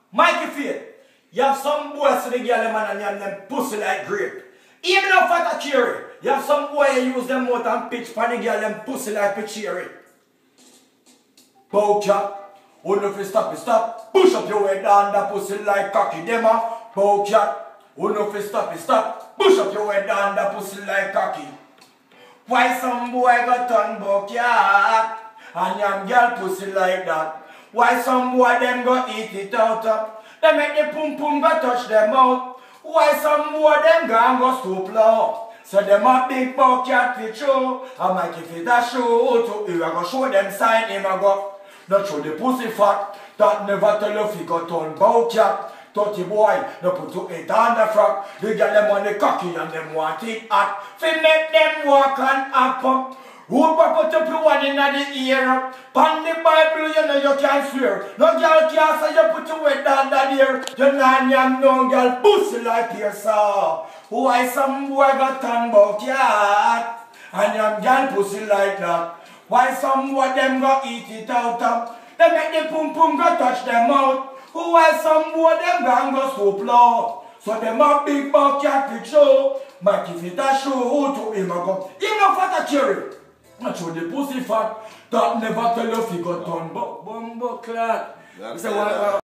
Mikey Faith, you have some boys to the girl man and them pussy like grape. Even if at a cherry, you have some boy you use them out and pitch for the girl them pussy like a cherry. Bow cat, who know if you stop, push up your head down the pussy like cocky dema. Bow cat, who know if you stop, push up your head down the pussy like cocky. Why some boy got on bow cat and young girl pussy like that? Why some boy them go eat it out? They make the pum pum go touch them out. Why some boy them go stoop low? So them a big bow cat to show. I might give it a show to you. I go show them sign him I go. Not show the pussy fat. That never tell you if you got on bow cat. 30 boy, no put to it on the frock. They get them on the cocky and them want it hot. Fi make them walk and up. Who put up your one in the ear? Pan the Bible, you know you can't swear. No girl can't say you put your head down the ear. You know no girl pussy like yourself. Why some boy got on bout cat and young girl pussy like that? Why some boy them go eat it out? They make the pum pum go touch them out. Why some boy them go stoop low? So them a big bout cat to show. But if it a show to him go, him no fat a cherry. I show the pussy fat that never tell you if you got on bumbo clat.